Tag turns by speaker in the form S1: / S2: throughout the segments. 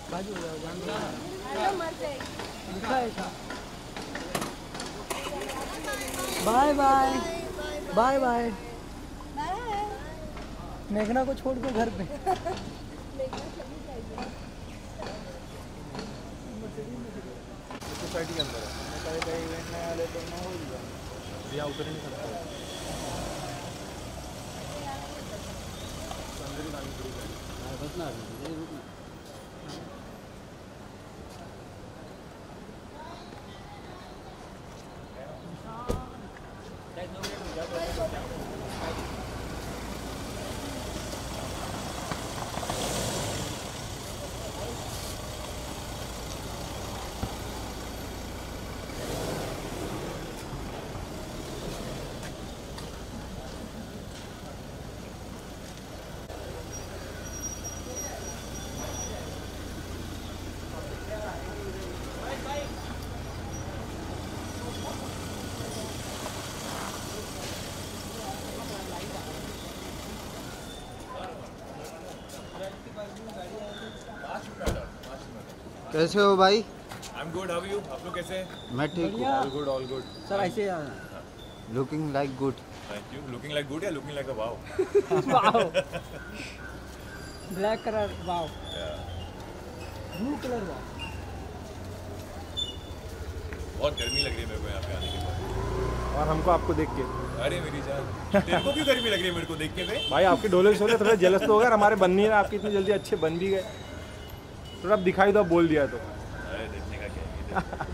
S1: काजू जानता bye bye bye bye. मेघना को छोड़ के घर पे।
S2: सोसाइटी के अंदर है, कहीं इवेंट में आए तो ना हो या उतर ही नहीं सकता। बस ना रुकना।
S3: कैसे हो भाई?
S2: I'm good, how are you? आप लोग कैसे हैं?
S3: मैं ठीक हूँ।
S2: All good, all good.
S1: Sir ऐसे
S3: looking like good.
S2: Thank you. Looking like good या looking like a wow?
S1: Wow. Black colour wow. Blue colour wow.
S2: बहुत गर्मी लग रही है मेरे को यहाँ पे आने के बाद।
S4: और हमको आपको देख के।
S2: अरे मेरी जान, तेरे को क्यों गर्मी लग रही है मेरे को देख के?
S4: भाई आपके डोले शोले थोड़ा जेलस तो हो गया, हमारे बन नहीं रहा, आपके इतनी जल्दी अच्छे बन भी गए। थोड़ा दिखाई तो बोल दिया तो।
S2: अरे देखने का क्या है।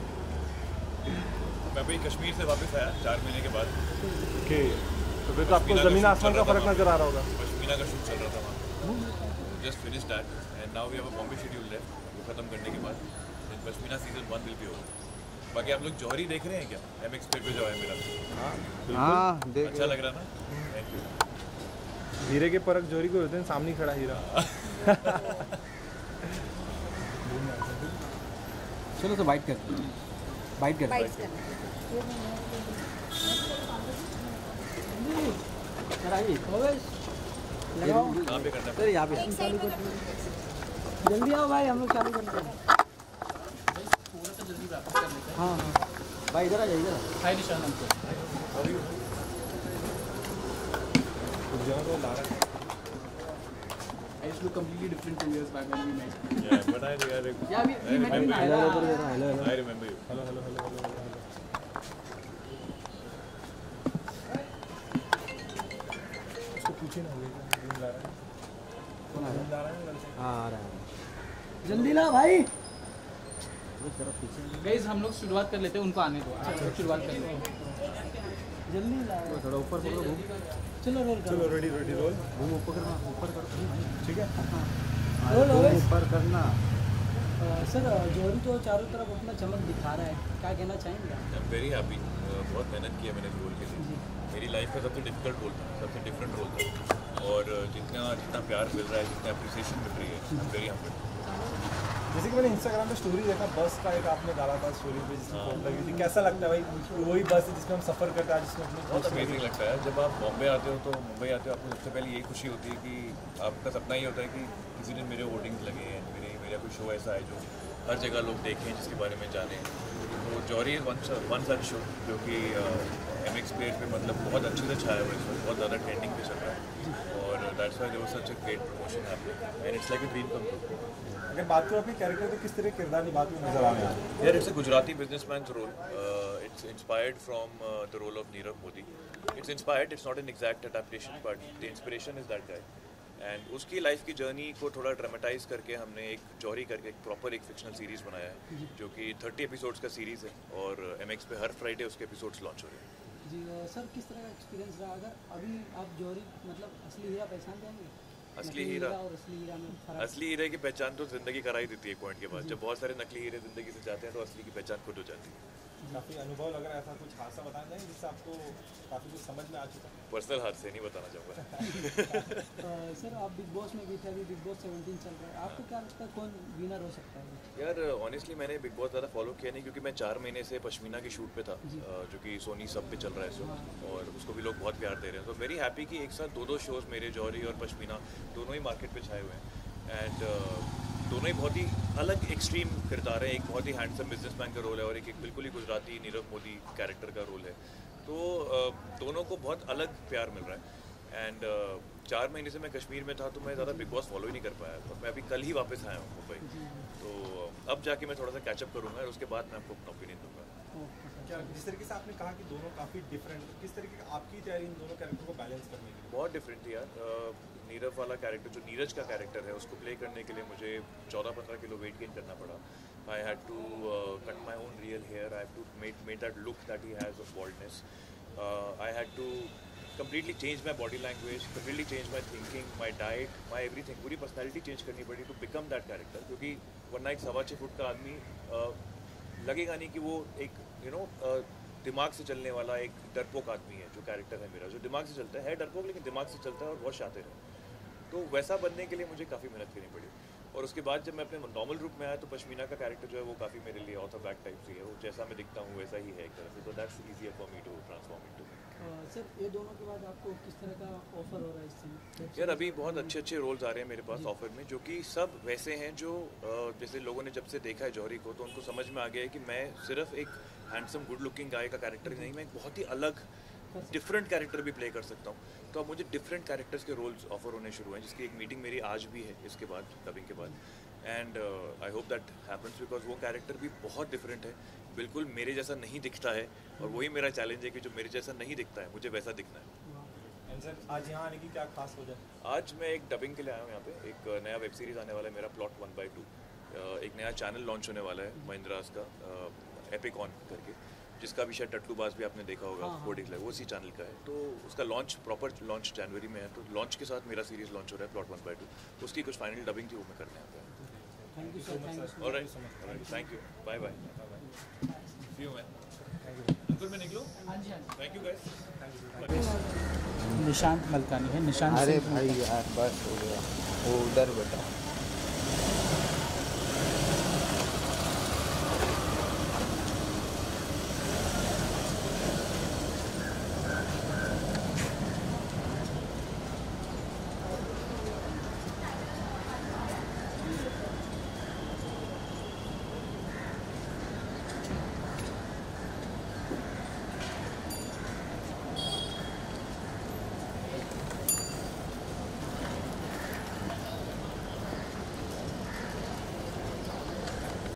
S2: मैं अभी कश्मीर से वापस आया 4 महीने के बाद।
S4: ओके, तो फिर तो आपको ज़मीन आसमान का फर्क नजर आ रहा होगा।
S2: पश्मीना का शूट चल रहा था वहाँ। Just finish that and now we have a Bombay schedule left. वो खत्म करने के बाद Pashmina season 1 will be over. बाकी आप लोग जौहरी देख रहे हैं क्या? MX पे जो है मेरा।
S3: हाँ देख।
S2: अच्छा लग रहा ना? Thank you.
S4: हीरे के परख जौहरी को होते हैं, सामने खड़ा हीरा।
S1: चलो तो बाइट कर। बाइट कर। लगाओ।
S2: कहाँ पे करना है?
S1: सर यहाँ पे चालू कर। जल्दी आओ भाई, हम लोग चालू करते हैं। हाँ हाँ भाई इधर आ जाइए, इधर हाय निशान हमको। I used to look completely different 2 years back when we met.
S2: Yeah, but I remember
S1: Yeah, we met in
S2: you.
S1: Naira.
S2: I remember you.
S4: Hello hello hello hello. उसको पूछे ना होगा कौन आ रहा है?
S1: हाँ आ रहा है। जल्दी ला भाई।
S5: गाइस हम लोग शुरुआत कर लेते हैं, उनको आने दो। चलो शुरुआत कर लेते हैं।
S1: जल्दी ला।
S3: थोड़ा ऊपर पकड़ो, घूम।
S1: चलो रोल करो।
S4: चलो रेडी रेडी रोल।
S3: घूम ऊपर करना, ऊपर करो।
S4: ठीक है।
S1: रोल हो गई।
S3: ऊपर करना।
S1: सर जौहरी तो चारों तरफ अपना चमक दिखा रहा है, क्या कहना चाहेंगे?
S2: I'm very happy. बहुत मेहनत की है मैंने इस रोल के लिए। मेरी लाइफ का सबसे डिफिकल्ट रोल था, सबसे डिफरेंट रोल था। और जितना प्यार मिल रहा है, जितना अप्रिसिएशन मिल रही है, I'm very humbled.
S4: जैसे कि मैंने इंस्टाग्राम पे स्टोरी देखा, बस का एक आपने डाला था स्टोरी पे जिसमें फोटो लगी थी। कैसा लगता है भाई, वही बस है जिसमें हम सफ़र करते हैं, जिसमें अपनी
S2: बहुत अमेजिंग लगता है जब आप बॉम्बे आते हो। तो मुंबई आते हो, आपको सबसे पहले यही खुशी होती है कि आपका सपना ही होता है कि किसी दिन मेरे होर्डिंग्स लगे हैं, मेरा कोई शो ऐसा है जो हर जगह लोग देखें, जिसके बारे में जानें। तो जौहरी वन सच शो जो कि MX पेज पे मतलब बहुत अच्छे से छाया हुआ है, इस वक्त बहुत ज़्यादा ट्रेंडिंग पे चल रहा है। और that's why there was such a great promotion happening and it's like a dream come true.
S4: अगर बात करो अपने कैरेक्टर तो किस तरह के किरदार निभाते हुए नजर आ रहे हैं?
S2: Here it's a Gujarati businessman's role. It's inspired from the role of Nirav Modi. It's inspired. It's not an exact adaptation, but the inspiration is that guy. And उसकी लाइफ की जर्नी को थोड़ा ड्रामेटाइज करके हमने एक जौहरी करके एक proper एक फिक्शनल सीरीज बनाया है, जो कि 30 एपिसोड्स का सीरीज है और MX पे हर फ्राइडे उसके एपिसोड्स लॉन्च हो रहे हैं।
S1: जी सर किस तरह का एक्सपीरियंस रहा? अगर अभी आप जौहरी मतलब असली हीरा पहचान जाएंगे?
S2: असली हीरा
S1: और असली हीरा में फर्क?
S2: असली हीरे की पहचान तो जिंदगी करा ही देती है एक पॉइंट के बाद। जब बहुत सारे नकली हीरे जिंदगी से जाते हैं तो असली की पहचान खुद हो जाती है।
S4: काफ़ी अनुभव लग रहा है, ऐसा कुछ हादसा बताना चाहिए जिससे आपको काफ़ी कुछ समझ में आ चुका है?
S2: पर्सनल हाथ से नहीं बताना चाहूँगा।
S1: सर आप बिग बॉस में भी थे, अभी बिग बॉस 17 चल रहा है, आपको क्या लगता है कौन विनर हो सकता है?
S2: यार ऑनेस्टली मैंने बिग बॉस ज़्यादा फॉलो किया नहीं, क्योंकि मैं 4 महीने से पश्मीना की शूट पे था, जो कि सोनी सब पे चल रहा है इस वक्त, और उसको भी लोग बहुत प्यार दे रहे हैं। तो वेरी हैप्पी कि एक साथ 2 शोज़ मेरे जौहरी और पश्मीना दोनों ही मार्केट पे छाए हुए हैं। एंड दोनों ही बहुत ही अलग एक्सट्रीम किरदार है। एक बहुत ही हैंडसम बिजनेसमैन का रोल है और एक बिल्कुल ही गुजराती नीरव मोदी कैरेक्टर का रोल है। तो दोनों को बहुत अलग प्यार मिल रहा है। एंड 4 महीने से मैं कश्मीर में था तो मैं ज़्यादा बिग बॉस फॉलो ही नहीं कर पाया और मैं अभी कल ही वापस आया हूँ मुंबई। तो अब जाके मैं थोड़ा सा कैचअप करूँगा और उसके बाद मैं आपको अपना ओपिनियन दूँगा।
S4: क्या जिस तरीके से आपने कहा कि दोनों काफ़ी डिफरेंट, किस तरीके की आपकी तैयारी इन दोनों कैरेक्टर को बैलेंस करने के लिए?
S2: बहुत डिफरेंट थी यार। नीरव वाला कैरेक्टर जो नीरज का कैरेक्टर है उसको प्ले करने के लिए मुझे 14-15 किलो वेट गेन करना पड़ा। I had to cut my own real hair, I have to made that look that he has of baldness. I had to completely change my body language, completely change my thinking, my diet, my everything, पूरी personality change करनी पड़ी to become that character। क्योंकि वरना एक 6.25 foot का आदमी लगेगा नहीं कि वो एक दिमाग से चलने वाला एक डरपोक आदमी है। जो कैरेक्टर है मेरा, जो दिमाग से चलता है डरपोक लेकिन दिमाग से चलता है और बहुत शातिर है। तो वैसा बनने के लिए मुझे काफ़ी मेहनत करनी पड़ी। और उसके बाद जब मैं अपने नॉर्मल रूप में आया तो पश्मीना का कैरेक्टर जो है वो काफ़ी मेरे लिए ऑथर बैक टाइप से है। वो जैसा मैं दिखता हूँ वैसा ही है एक तरह से। तो that's easier for me to transform into.
S1: Sir ये दोनों के बाद आपको किस तरह का ऑफर हो रहा है इससे?
S2: यार अभी बहुत अच्छे रोल्स आ रहे हैं मेरे पास ऑफर में, जो कि सब वैसे हैं जो जैसे लोगों ने जब से देखा है जौहरी को तो उनको समझ में आ गया है कि मैं सिर्फ एक हैंडसम गुड लुकिंग गाय का कैरेक्टर ही नहीं, मैं एक बहुत ही अलग डिफरेंट कैरेक्टर भी प्ले कर सकता हूँ। तो अब मुझे डिफरेंट कैरेक्टर्स के रोल्स ऑफर होने शुरू हैं, जिसकी एक मीटिंग मेरी आज भी है इसके बाद, डबिंग के बाद। And I hope that happens because वो कैरेक्टर भी बहुत डिफरेंट है, बिल्कुल मेरे जैसा नहीं दिखता है। और वही मेरा चैलेंज है कि जो मेरे जैसा नहीं दिखता है मुझे वैसा दिखना है।
S4: एंड सर आज यहाँ आने की क्या खास वजह?
S2: आज मैं एक डबिंग के लिए आया हूँ यहाँ पे। एक नया वेब सीरीज़ आने वाला है मेरा, प्लॉट 1/2। एक नया चैनल लॉन्च होने वाला है महिंद्रास का, एपिक ऑन करके, जिसका भी शायद टट्टूबाज भी आपने देखा होगा, कोडिंग वो उसी चैनल का है। तो उसका लॉन्च प्रॉपर लॉन्च जनवरी में है। तो लॉन्च के साथ मेरा सीरीज़ लॉन्च हो रहा है प्लॉट 1/2। उसकी कुछ फाइनल डबिंग थी वो मैं करने आता हूँ।
S1: Thank you sir, thank you.
S2: Alright, thank you, bye bye. See you man. Ankur मैं निकलो।
S5: हाँ जी, हाँ
S2: थैंक यू गाइस।
S5: जी। निशांत मलकानी है। निशांत
S3: अरे
S5: सिंह
S3: भाई यार बस हो गया, वो उधर बेटा।